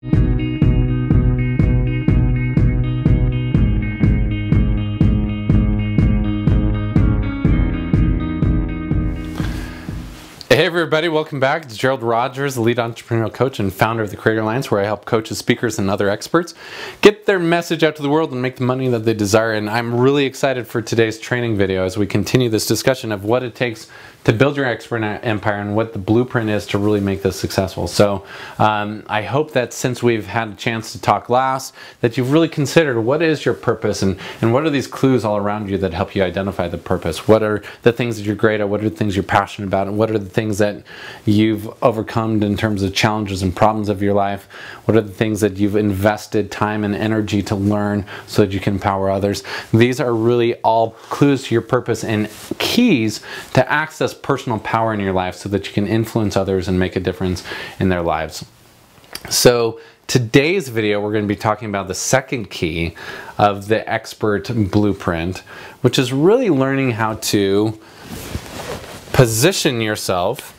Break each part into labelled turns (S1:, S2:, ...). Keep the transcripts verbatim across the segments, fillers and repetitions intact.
S1: Hey everybody, welcome back. It's Gerald Rogers, the lead entrepreneurial coach and founder of the Creator Alliance, where I help coaches, speakers, and other experts get their message out to the world and make the money that they desire. And I'm really excited for today's training video as we continue this discussion of what it takes to build your expert empire and what the blueprint is to really make this successful. So um, I hope that since we've had a chance to talk last, that you've really considered what is your purpose and, and what are these clues all around you that help you identify the purpose. What are the things that you're great at? What are the things you're passionate about? And what are the things that you've overcome in terms of challenges and problems of your life? What are the things that you've invested time and energy to learn so that you can empower others? These are really all clues to your purpose and keys to access personal power in your life so that you can influence others and make a difference in their lives. So today's video, we're going to be talking about the second key of the expert blueprint, which is really learning how to position yourself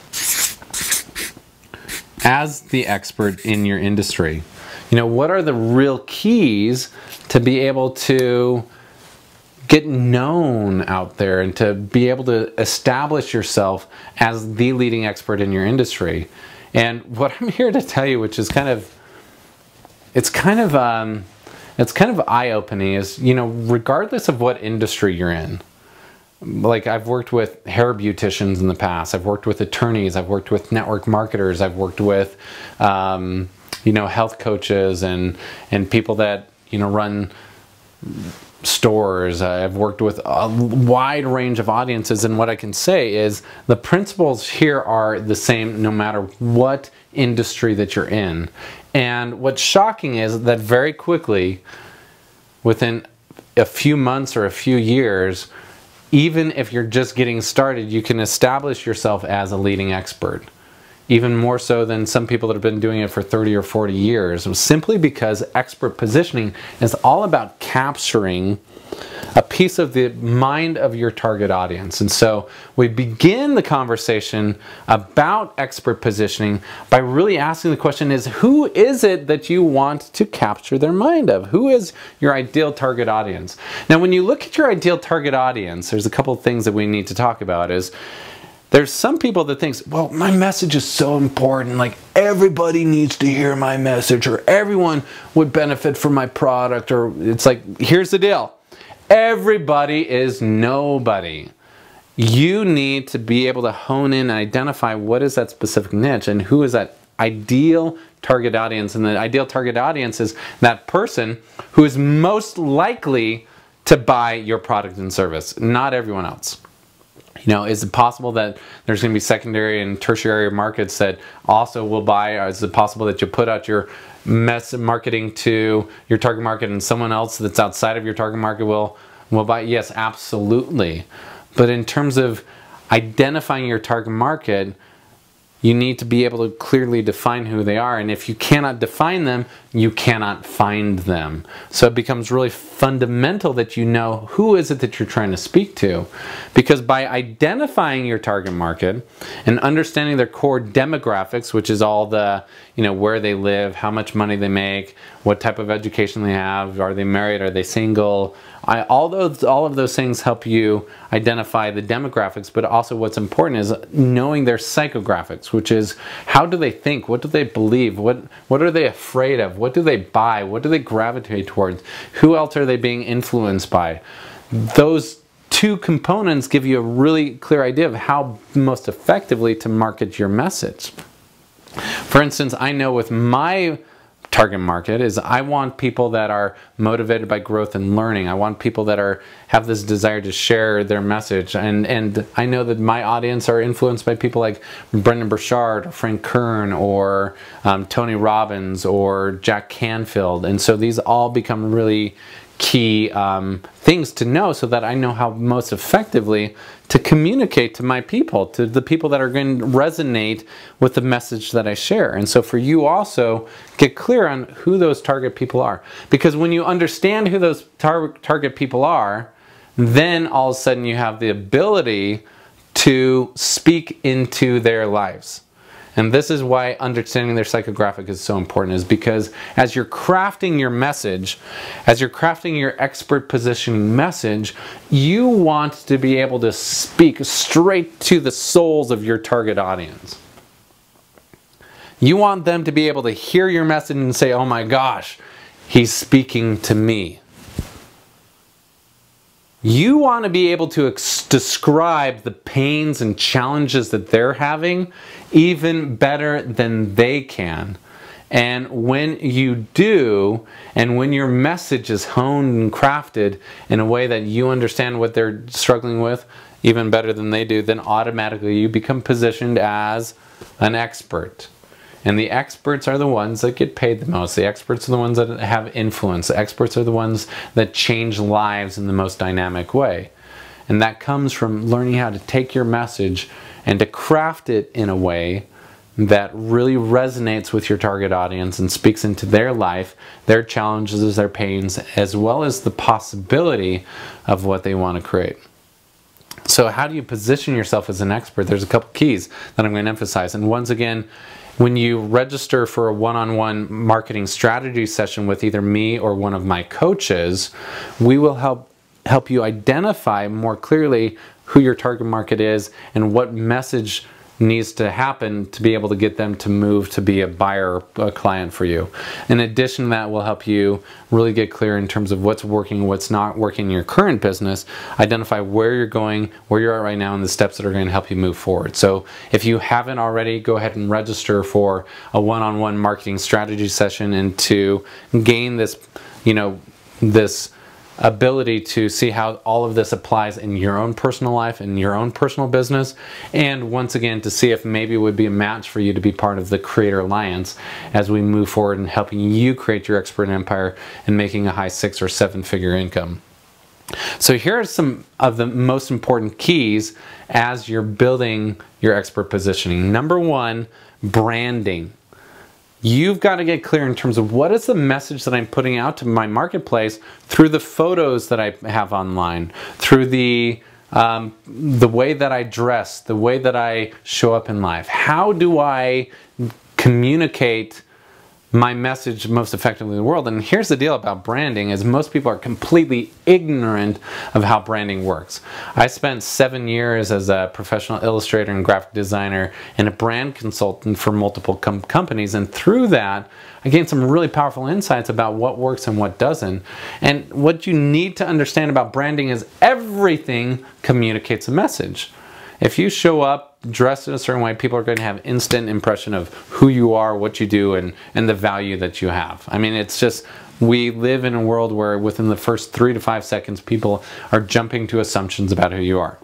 S1: as the expert in your industry. You know, what are the real keys to be able to get known out there and to be able to establish yourself as the leading expert in your industry? And what I'm here to tell you, which is kind of, it's kind of, um, it's kind of eye-opening, is, you know, regardless of what industry you're in, like I've worked with hair beauticians in the past, I've worked with attorneys, I've worked with network marketers, I've worked with, um, you know, health coaches and, and people that, you know, run stores. I've worked with a wide range of audiences, and what I can say is the principles here are the same no matter what industry that you're in. And what's shocking is that very quickly, within a few months or a few years, even if you're just getting started, you can establish yourself as a leading expert. Even more so than some people that have been doing it for thirty or forty years, simply because expert positioning is all about capturing a piece of the mind of your target audience. And so we begin the conversation about expert positioning by really asking the question is, who is it that you want to capture their mind of? Who is your ideal target audience? Now, when you look at your ideal target audience, there's a couple of things that we need to talk about. Is there's some people that think, well, my message is so important, like everybody needs to hear my message, or everyone would benefit from my product, or it's like, here's the deal. Everybody is nobody. You need to be able to hone in and identify what is that specific niche and who is that ideal target audience. And the ideal target audience is that person who is most likely to buy your product and service, not everyone else. You know, is it possible that there's going to be secondary and tertiary markets that also will buy? Or is it possible that you put out your mess marketing to your target market and someone else that's outside of your target market will, will buy? Yes, absolutely. But in terms of identifying your target market, you need to be able to clearly define who they are. And if you cannot define them, you cannot find them. So it becomes really fundamental that you know who is it that you're trying to speak to. Because by identifying your target market and understanding their core demographics, which is all the, you know, where they live, how much money they make, what type of education they have, are they married, are they single, I, all those, all of those things help you identify the demographics, but also what's important is knowing their psychographics, which is how do they think, what do they believe, what, what are they afraid of, what do they buy, what do they gravitate towards, who else are they being influenced by. Those two components give you a really clear idea of how most effectively to market your message. For instance, I know with my target market is I want people that are motivated by growth and learning. I want people that are have this desire to share their message. And, and I know that my audience are influenced by people like Brendan Burchard, or Frank Kern, or um, Tony Robbins, or Jack Canfield. And so these all become really key um, things to know so that I know how most effectively to communicate to my people, to the people that are going to resonate with the message that I share. And so for you also, get clear on who those target people are. Because when you understand who those tar target people are, then all of a sudden you have the ability to speak into their lives. And this is why understanding their psychographic is so important, is because as you're crafting your message, as you're crafting your expert positioning message, you want to be able to speak straight to the souls of your target audience. You want them to be able to hear your message and say, oh my gosh, he's speaking to me. You want to be able to describe the pains and challenges that they're having even better than they can. And when you do, and when your message is honed and crafted in a way that you understand what they're struggling with even better than they do, then automatically you become positioned as an expert. And the experts are the ones that get paid the most. The experts are the ones that have influence. The experts are the ones that change lives in the most dynamic way. And that comes from learning how to take your message and to craft it in a way that really resonates with your target audience and speaks into their life, their challenges, their pains, as well as the possibility of what they want to create. So how do you position yourself as an expert? There's a couple keys that I'm going to emphasize. And once again, when you register for a one-on-one marketing strategy session with either me or one of my coaches, we will help help you identify more clearly who your target market is and what message needs to happen to be able to get them to move to be a buyer or a client for you. In addition to that, we'll help you really get clear in terms of what's working, what's not working in your current business, identify where you're going, where you're at right now, and the steps that are going to help you move forward. So if you haven't already, go ahead and register for a one-on-one marketing strategy session and to gain this, you know, this ability to see how all of this applies in your own personal life, in your own personal business, and once again to see if maybe it would be a match for you to be part of the Creator Alliance as we move forward in helping you create your expert empire and making a high six or seven figure income. So here are some of the most important keys as you're building your expert positioning. Number one, branding. You've got to get clear in terms of what is the message that I'm putting out to my marketplace through the photos that I have online, through the um, the way that I dress, the way that I show up in life. How do I communicate my message most effectively in the world? And here's the deal about branding, is most people are completely ignorant of how branding works. I spent seven years as a professional illustrator and graphic designer and a brand consultant for multiple com companies, and through that I gained some really powerful insights about what works and what doesn't. And what you need to understand about branding is everything communicates a message. If you show up dressed in a certain way, people are going to have instant impression of who you are, what you do, and, and the value that you have. I mean, it's just, we live in a world where within the first three to five seconds, people are jumping to assumptions about who you are.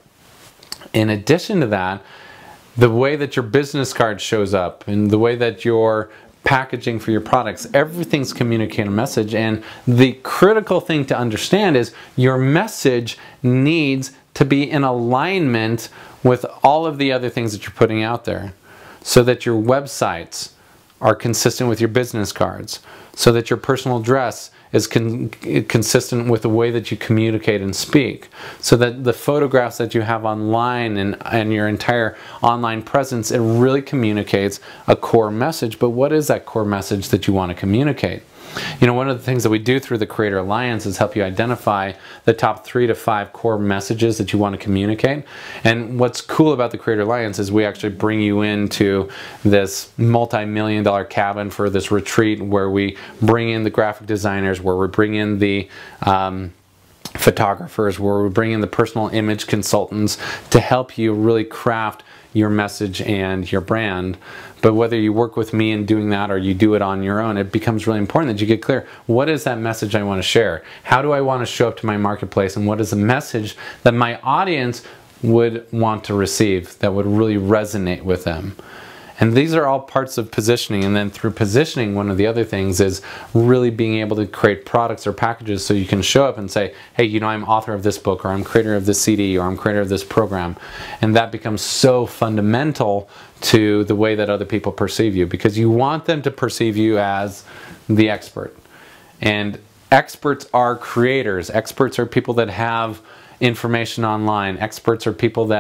S1: In addition to that, the way that your business card shows up and the way that your packaging for your products, everything's communicating a message. And the critical thing to understand is your message needs to be in alignment with all of the other things that you're putting out there, so that your websites are consistent with your business cards, so that your personal dress is con consistent with the way that you communicate and speak, so that the photographs that you have online and, and your entire online presence, it really communicates a core message. But what is that core message that you want to communicate? You know, one of the things that we do through the Creator Alliance is help you identify the top three to five core messages that you want to communicate. And what's cool about the Creator Alliance is we actually bring you into this multi-million dollar cabin for this retreat where we bring in the graphic designers, where we bring in the um, photographers, where we bring in the personal image consultants to help you really craft your message and your brand. But whether you work with me in doing that or you do it on your own, it becomes really important that you get clear. What is that message I want to share? How do I want to show up to my marketplace? And what is the message that my audience would want to receive that would really resonate with them? And these are all parts of positioning. And then through positioning, one of the other things is really being able to create products or packages so you can show up and say, hey, you know, I'm author of this book, or I'm creator of this C D, or I'm creator of this program. And that becomes so fundamental to the way that other people perceive you, because you want them to perceive you as the expert. And experts are creators. Experts are people that have information online. Experts are people that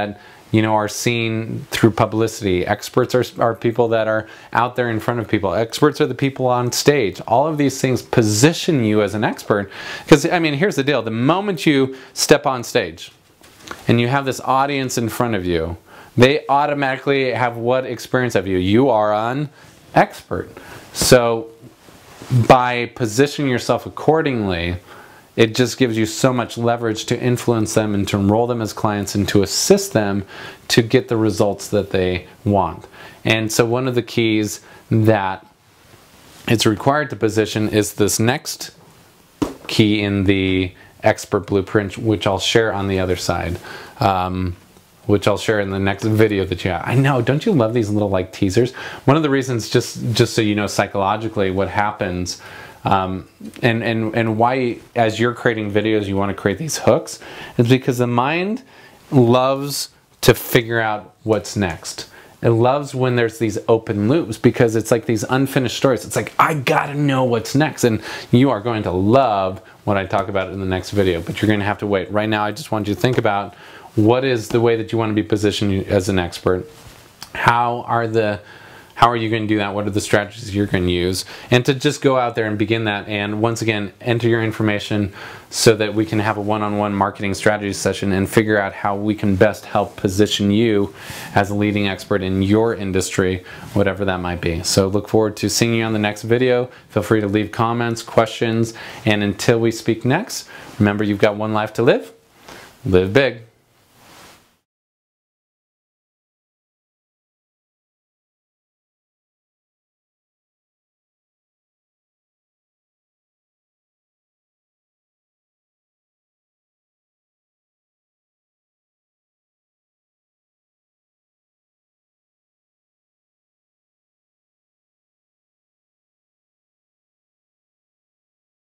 S1: you know, are seen through publicity. Experts are, are people that are out there in front of people. Experts are the people on stage. All of these things position you as an expert. Because, I mean, here's the deal. The moment you step on stage and you have this audience in front of you, they automatically have what experience of you? You are an expert. So by positioning yourself accordingly, it just gives you so much leverage to influence them and to enroll them as clients and to assist them to get the results that they want. And so one of the keys that it's required to position is this next key in the expert blueprint, which I'll share on the other side. Um, which I'll share in the next video that you have. I know, don't you love these little like teasers? One of the reasons, just just so you know psychologically what happens, um, and, and, and why as you're creating videos you want to create these hooks, is because the mind loves to figure out what's next. It loves when there's these open loops because it's like these unfinished stories. It's like, I gotta know what's next. And you are going to love what I talk about in the next video, but you're gonna have to wait. Right now, I just want you to think about what is the way that you want to be positioned as an expert. How are the How are you going to do that? What are the strategies you're going to use? And to just go out there and begin that, and once again, enter your information so that we can have a one-on-one marketing strategy session and figure out how we can best help position you as a leading expert in your industry, whatever that might be. So look forward to seeing you on the next video. Feel free to leave comments, questions, and until we speak next, remember you've got one life to live. Live big.